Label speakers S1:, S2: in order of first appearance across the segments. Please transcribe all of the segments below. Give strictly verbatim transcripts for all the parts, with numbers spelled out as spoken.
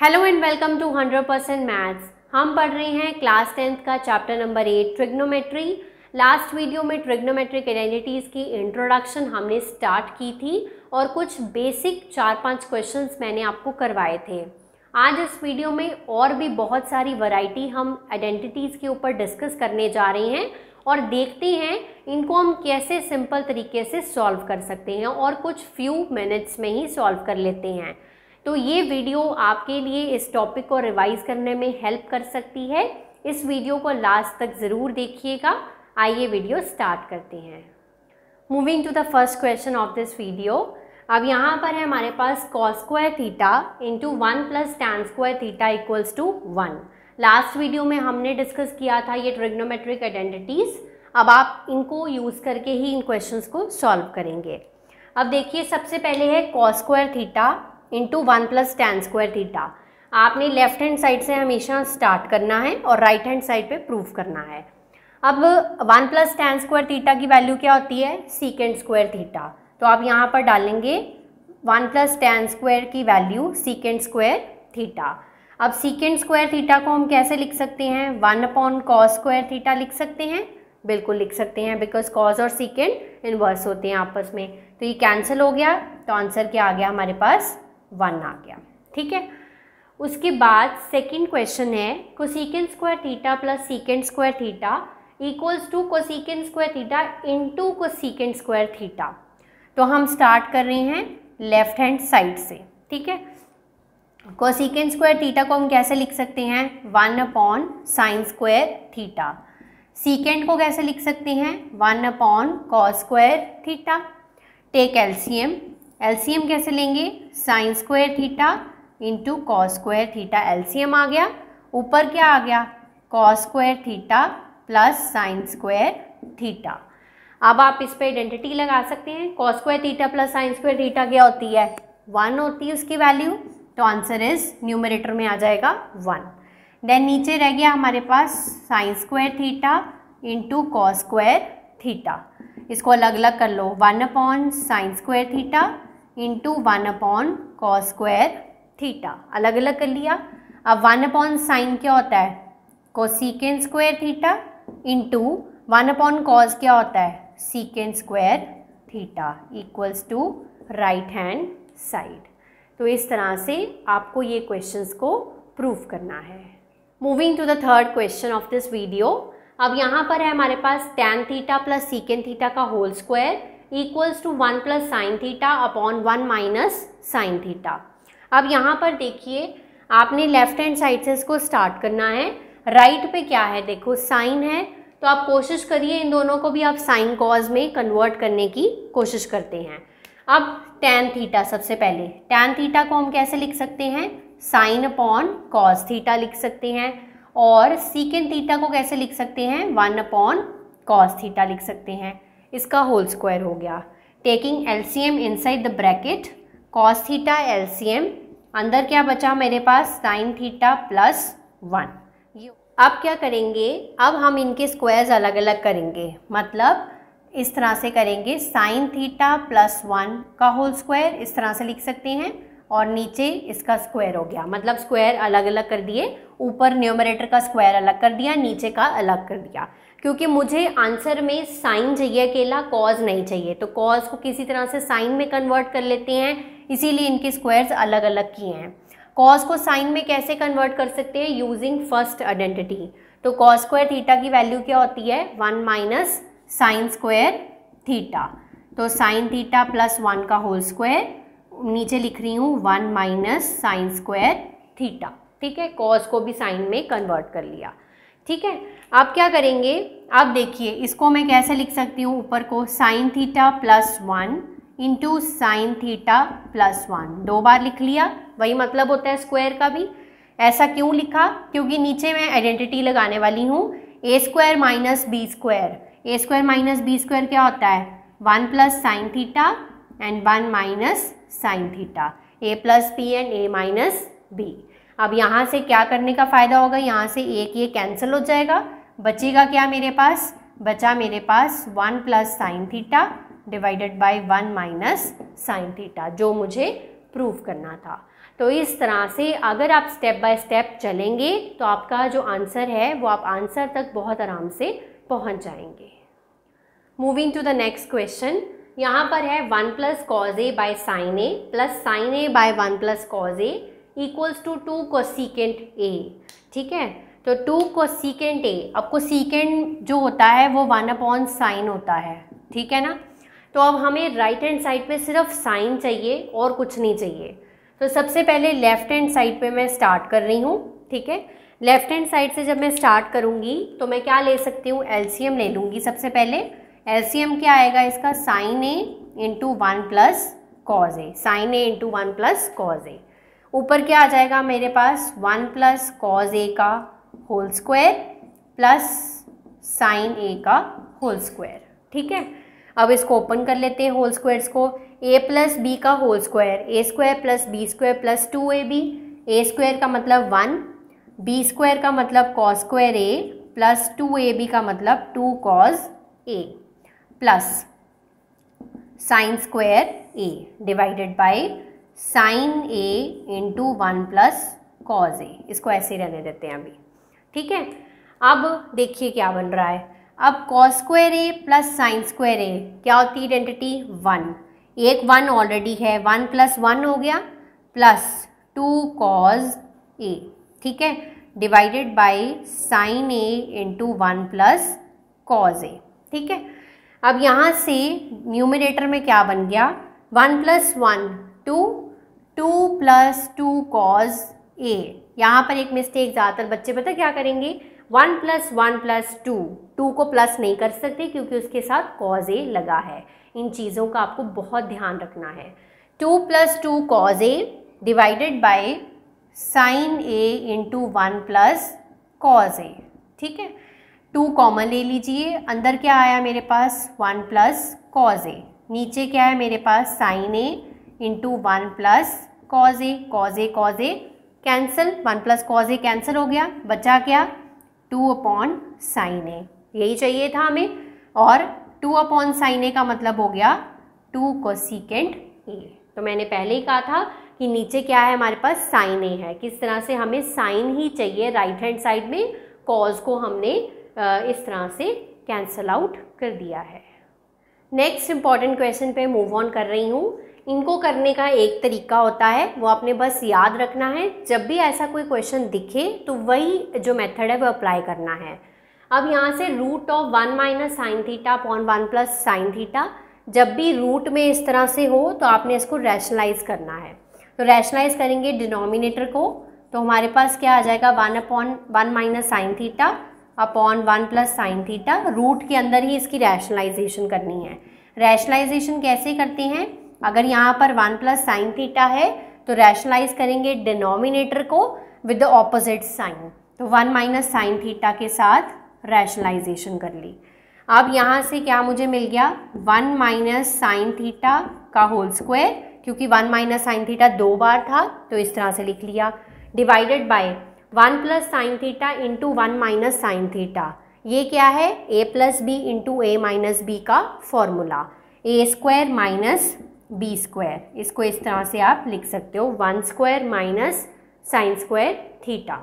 S1: Hello and welcome to hundred percent maths. हम पढ़ रहे हैं क्लास टेंथ का chapter number eight trigonometry. Last video में ट्रिग्नोमेट्रिक आइडेंटिटीज़ की इंट्रोडक्शन हमने स्टार्ट की थी और कुछ बेसिक चार पांच क्वेश्चंस मैंने आपको करवाए थे। आज इस वीडियो में और भी बहुत सारी वैरायटी हम आइडेंटिटीज़ के ऊपर डिस्कस करने जा रहे हैं और देखते हैं इनको हम कैसे सिंपल तरीके से सॉल्व कर सकते हैं और कुछ फ्यू मिनट्स में ही सॉल्व कर लेते हैं। तो ये वीडियो आपके लिए इस टॉपिक को रिवाइज करने में हेल्प कर सकती है। इस वीडियो को लास्ट तक ज़रूर देखिएगा। आइए वीडियो स्टार्ट करते हैं। Moving to the first question of this video. अब यहाँ पर है हमारे पास cos square theta into one plus tan square theta equals to one. Last video में हमने डिस्कस किया था ये ट्रिग्नोमेट्रिक आइडेंटिटीज़। अब आप इनको यूज़ करके ही इन क्वेश्चंस को सॉल्व करेंगे। अब देखिए, सबसे पहले है cos square theta into one plus tan square theta. आपने लेफ्ट हैंड साइड से हमेशा स्टार्ट करना है और राइट हैंड साइड पे प्रूव करना है। अब one plus tan square theta की वैल्यू क्या होती है? Secant square theta. तो आप यहाँ पर डालेंगे वन प्लस टैन स्क्वायर की वैल्यू सीकेंड स्क्वायर थीटा। अब सीकेंड स्क्वायर थीटा को हम कैसे लिख सकते हैं? One upon cos square theta लिख सकते हैं। बिल्कुल लिख सकते हैं, बिकॉज कॉस और सीकेंड इनवर्स होते हैं आपस में। तो ये कैंसिल हो गया, तो आंसर क्या आ गया हमारे पास? वन आ गया। ठीक है। उसके बाद सेकंड क्वेश्चन है cosecant square theta plus secant square theta equals to cosecant square theta into cosecant square theta. तो हम स्टार्ट कर रहे हैं लेफ्ट हैंड साइड से। ठीक है। कोसेकेंड स्क्वायर थीटा को हम कैसे लिख सकते हैं? One upon sine square theta. Secant को कैसे लिख सकते हैं? One upon cos square theta. Take LCM. LCM कैसे लेंगे? Sine square theta into cos square theta. LCM आ गया। ऊपर क्या आ गया? Cos square theta plus sine square theta. अब आप इस पे आइडेंटिटी लगा सकते हैं। Cos square theta plus sine square theta क्या होती है? वन होती है उसकी वैल्यू। तो आंसर इज न्यूमरेटर में आ जाएगा वन। देन नीचे रह गया हमारे पास sine square theta into cos square theta. इसको अलग अलग कर लो। One upon sine square theta into one upon cos square theta. अलग अलग कर लिया। अब वन अपॉन साइन क्या होता है? Cosecant square theta into one upon cos क्या होता है? Secant square theta equals to right hand side. तो इस तरह से आपको ये क्वेश्चंस को प्रूव करना है। Moving to the third question of this video. अब यहाँ पर है हमारे पास tan theta plus secant theta का whole square equals to one plus sine theta upon one minus sine theta. अब यहाँ पर देखिए, आपने लेफ्ट हैंड साइड से इसको स्टार्ट करना है। राइट पे क्या है? देखो साइन है, तो आप कोशिश करिए इन दोनों को भी आप साइन कॉज में कन्वर्ट करने की कोशिश करते हैं। अब टैन थीटा, सबसे पहले टैन थीटा को हम कैसे लिख सकते हैं? साइन अपॉन कॉस थीटा लिख सकते हैं। और सीकेंड थीटा को कैसे लिख सकते हैं? वन अपॉन कॉस थीटा लिख सकते हैं। इसका होल स्क्वायर हो गया। Taking LCM inside the bracket, cos theta LCM, अंदर क्या बचा मेरे पास? Sine theta plus one. अब क्या करेंगे? अब हम इनके स्क्वायर्स अलग अलग करेंगे। मतलब इस तरह से करेंगे, साइन थीटा प्लस वन का होल स्क्वायर इस तरह से लिख सकते हैं और नीचे इसका स्क्वायर हो गया। मतलब स्क्वायर अलग अलग कर दिए। ऊपर न्यूमरेटर का स्क्वायर अलग कर दिया, नीचे का अलग कर दिया, क्योंकि मुझे आंसर में साइन चाहिए अकेला, कॉज नहीं चाहिए। तो कॉज को किसी तरह से साइन में कन्वर्ट कर लेते हैं, इसीलिए इनके स्क्वायर्स अलग अलग किए हैं। कॉज को साइन में कैसे कन्वर्ट कर सकते हैं? Using first identity. तो कॉस स्क्वायर थीटा की वैल्यू क्या होती है? One minus sine square theta. तो साइन थीटा प्लस वन का होल स्क्वायर, नीचे लिख रही हूँ one minus sine square theta. ठीक है। कॉस को भी साइन में कन्वर्ट कर लिया। ठीक है। अब क्या करेंगे? अब देखिए, इसको मैं कैसे लिख सकती हूँ? ऊपर को sine theta plus one into sine theta plus one. दो बार लिख लिया, वही मतलब होता है स्क्वायर का भी। ऐसा क्यों लिखा? क्योंकि नीचे मैं आइडेंटिटी लगाने वाली हूँ a square minus b square. A square minus b square क्या होता है? One plus sine theta and one minus sine theta. A plus b and a minus b. अब यहाँ से क्या करने का फ़ायदा होगा? यहाँ से एक ये कैंसिल हो जाएगा। बचेगा क्या मेरे पास? बचा मेरे पास one plus sine theta divided by one minus sine theta, जो मुझे प्रूव करना था। तो इस तरह से अगर आप स्टेप बाय स्टेप चलेंगे तो आपका जो आंसर है वो आप आंसर तक बहुत आराम से पहुंच जाएंगे। Moving to the next question, यहाँ पर है one plus cos a by sine a plus sine a by one plus cos a equals to two cosecant a. ठीक है, तो टू कोसिकेंट ए, अब कोसिकेंट जो होता है वो वन अपॉन साइन होता है। ठीक है ना, तो अब हमें राइट हैंड साइड पे सिर्फ साइन चाहिए और कुछ नहीं चाहिए। तो सबसे पहले लेफ्ट हैंड साइड पे मैं स्टार्ट कर रही हूँ। ठीक है, लेफ्ट हैंड साइड से जब मैं स्टार्ट करूँगी तो मैं क्या ले सकती हूँ, एलसीएम ले लूँगी। सबसे पहले एलसीएम क्या आएगा इसका, sine a into one plus cos a, sine a into one plus cos a. ऊपर क्या आ जाएगा मेरे पास, वन प्लस कॉज ए का whole square plus sine a का होल स्क्वायर। ठीक है, अब इसको ओपन कर लेते हैं होल स्क्वायर्स को। ए प्लस बी का whole square, a square plus b square plus two a b, a square का मतलब वन, बी स्क्वायर का मतलब cos square a plus two a b का मतलब two cos a plus sine square a divided by sine a into one plus cos a. इसको ऐसे ही रहने देते हैं अभी। ठीक है, अब देखिए क्या बन रहा है। अब cos square a plus sine square a क्या होती है आइडेंटिटी, वन। एक वन ऑलरेडी है, वन प्लस वन हो गया प्लस टू कॉस ए। ठीक है, divided by sine a into one plus cos a. ठीक है, अब यहाँ से न्यूमरेटर में क्या बन गया, one plus one two, two plus two cos a. यहाँ पर एक मिस्टेक ज़्यादातर बच्चे पता क्या करेंगे, one plus one plus two, two को प्लस नहीं कर सकते क्योंकि उसके साथ कॉज ए लगा है। इन चीज़ों का आपको बहुत ध्यान रखना है। Two plus two cos a divided by sine a into one plus cos a. ठीक है, टू कॉमन ले लीजिए, अंदर क्या आया मेरे पास, वन प्लस कॉज ए, नीचे क्या है मेरे पास, sine a into one plus cos a. Cos a cos a cancel, one plus cos a cancel हो गया, बचा क्या, टू अपॉन साइन ए, यही चाहिए था हमें। और टू अपॉन साइन ए का मतलब हो गया टू कोसिकेंट ए। तो मैंने पहले ही कहा था कि नीचे क्या है हमारे पास, साइन ए है। किस तरह से हमें साइन ही चाहिए राइट हैंड साइड में, कॉज को हमने इस तरह से कैंसल आउट कर दिया है। नेक्स्ट इंपॉर्टेंट क्वेश्चन पे मूव ऑन कर रही हूँ। इनको करने का एक तरीका होता है, वो आपने बस याद रखना है। जब भी ऐसा कोई क्वेश्चन दिखे तो वही जो मेथड है वो अप्लाई करना है। अब यहाँ से root of one minus sine theta upon one plus sine theta, जब भी रूट में इस तरह से हो तो आपने इसको रैशनलाइज करना है। तो रैशनलाइज करेंगे डिनोमिनेटर को, तो हमारे पास क्या आ जाएगा, one upon one minus sine theta upon one plus sine theta. Root के अंदर ही इसकी रैशनलाइजेशन करनी है। रैशनलाइजेशन कैसे करते हैं, अगर यहाँ पर वन प्लस साइन थीटा है तो रैशनलाइज करेंगे डिनोमिनेटर को विद द ऑपोजिट साइन। तो वन माइनस साइन थीटा के साथ रैशनलाइजेशन कर ली। अब यहाँ से क्या मुझे मिल गया, वन माइनस साइन थीटा का होल स्क्वायर, क्योंकि वन माइनस साइन थीटा दो बार था तो इस तरह से लिख लिया, divided by one plus sine theta into one minus sine theta. ये क्या है, a plus b into a minus b का formula, a square minus b square. इसको इस तरह से आप लिख सकते हो, one square minus sine square theta.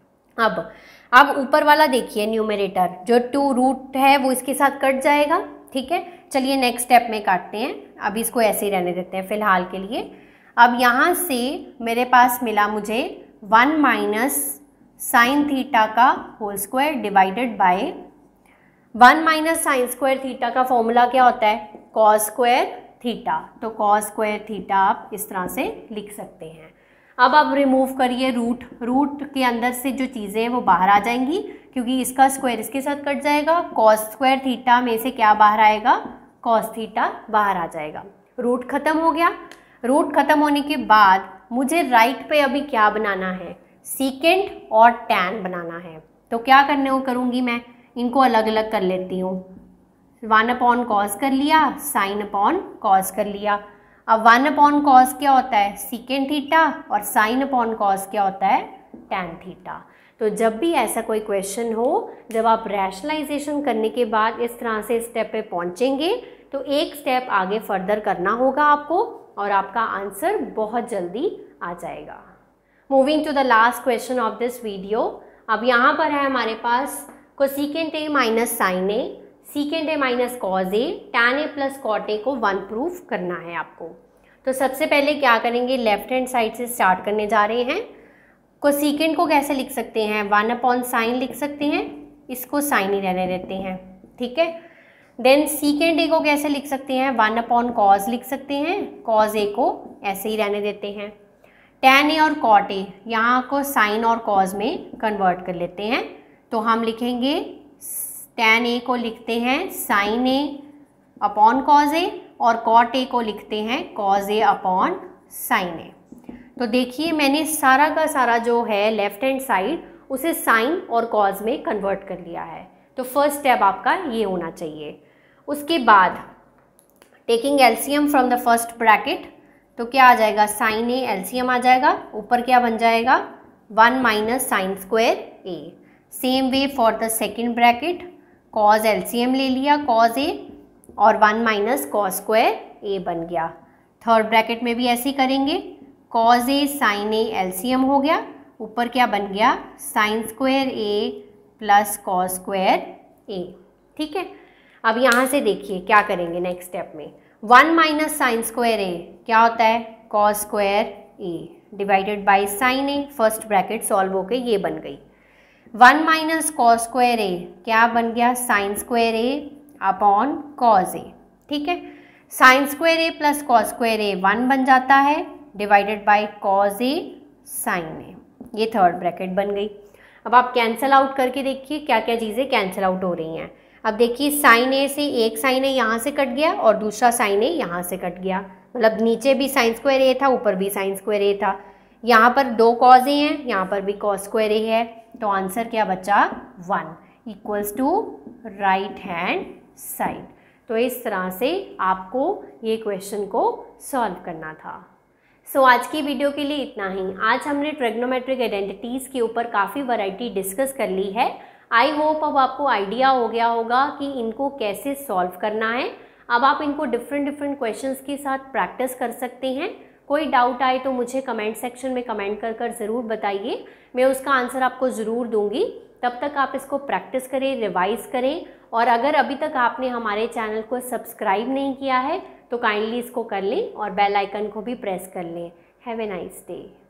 S1: अब अब ऊपर वाला देखिए न्यूमरेटर, जो टू रूट है वो इसके साथ कट जाएगा। ठीक है, चलिए नेक्स्ट स्टेप में काटते हैं, अभी इसको ऐसे ही रहने देते हैं फिलहाल के लिए। अब यहाँ से मेरे पास मिला मुझे वन माइनस साइन थीटा का whole square divided by one minus sine square theta का फॉर्मूला क्या होता है, कॉस स्क्वायर थीटा। तो कॉस स्क्वायर थीटा आप इस तरह से लिख सकते हैं। अब आप रिमूव करिए रूट, रूट के अंदर से जो चीज़ें हैं वो बाहर आ जाएंगी क्योंकि इसका स्क्वायर इसके साथ कट जाएगा। कॉस स्क्वायर थीटा में से क्या बाहर आएगा, कॉस थीटा बाहर आ जाएगा। रूट खत्म हो गया। रूट खत्म होने के बाद मुझे राइट पे अभी क्या बनाना है, सीकेंट और टैन बनाना है। तो क्या करने को करूँगी मैं, इनको अलग अलग कर लेती हूँ। वन अपॉन कॉस कर लिया, साइन अपॉन कॉस कर लिया। अब वन अपॉन कॉस क्या होता है, सीकेंट थीटा, और साइन अपॉन कॉस क्या होता है, टैन थीटा। तो जब भी ऐसा कोई क्वेश्चन हो, जब आप रैशनलाइजेशन करने के बाद इस तरह से स्टेप पे पहुंचेंगे तो एक स्टेप आगे फर्दर करना होगा आपको और आपका आंसर बहुत जल्दी आ जाएगा। Moving to the last question of this video. अब यहाँ पर है हमारे पास cosecant a minus sine a, secant a minus cos a, tan a plus cot a को वन प्रूफ करना है आपको। तो सबसे पहले क्या करेंगे, लेफ्ट हैंड साइड से स्टार्ट करने जा रहे हैं। कोसेकेंट को कैसे लिख सकते हैं, वन अपॉन साइन लिख सकते हैं, इसको साइन ही रहने देते हैं, ठीक है। देन सीकेंट ए को कैसे लिख सकते हैं, वन अपॉन कॉज लिख सकते हैं, कॉज ए को ऐसे ही रहने देते हैं। टैन ए और कॉट ए यहाँ को साइन और कॉज में कन्वर्ट कर लेते हैं, तो हम लिखेंगे टैन ए को लिखते हैं sine a upon cos a और कॉट ए को लिखते हैं cos a upon sine a. तो देखिए मैंने सारा का सारा जो है लेफ्ट हैंड साइड उसे साइन और कॉज में कन्वर्ट कर लिया है। तो फर्स्ट स्टेप आपका ये होना चाहिए। उसके बाद taking LCM from the first bracket, तो क्या आ जाएगा, साइन ए एलसीएम आ जाएगा, ऊपर क्या बन जाएगा, one minus sine square a. Same way for the second bracket, cos LCM ले लिया कॉज ए और one minus cos square a बन गया। थर्ड ब्रैकेट में भी ऐसे ही करेंगे, cos a sine a LCM हो गया, ऊपर क्या बन गया, sine square a plus cos square a, ठीक है। अब यहाँ से देखिए क्या करेंगे नेक्स्ट स्टेप में, one minus sine square a क्या होता है, cos square a divided by sine a, first bracket solve होके ये बन गई। One minus cos square a क्या बन गया, sine square a upon cos a, ठीक है। Sine square a plus cos square a one बन जाता है, divided by cos a sine a, ये थर्ड ब्रैकेट बन गई। अब आप कैंसिल आउट करके देखिए क्या क्या चीज़ें कैंसिल आउट हो रही हैं। अब देखिए साइन ए से एक साइन ए यहाँ से कट गया और दूसरा साइन ए यहाँ से कट गया, मतलब नीचे भी साइन स्क्वायर ए था, ऊपर भी साइन स्क्वायर ए था। यहाँ पर दो कॉज ए हैं, यहाँ पर भी कॉज स्क्वायर ए है, तो आंसर क्या बचा, one equals to right hand side. तो इस तरह से आपको ये क्वेश्चन को सॉल्व करना था। सो so, आज की वीडियो के लिए इतना ही। आज हमने ट्रिग्नोमेट्रिक आइडेंटिटीज़ के ऊपर काफ़ी वैरायटी डिस्कस कर ली है। आई होप अब आपको आइडिया हो गया होगा कि इनको कैसे सॉल्व करना है। अब आप इनको डिफरेंट डिफरेंट क्वेश्चंस के साथ प्रैक्टिस कर सकते हैं। कोई डाउट आए तो मुझे कमेंट सेक्शन में कमेंट कर कर ज़रूर बताइए, मैं उसका आंसर आपको ज़रूर दूंगी। तब तक आप इसको प्रैक्टिस करें, रिवाइज़ करें, और अगर अभी तक आपने हमारे चैनल को सब्सक्राइब नहीं किया है तो काइंडली इसको कर लें और बेल आइकन को भी प्रेस कर लें। Have a nice day.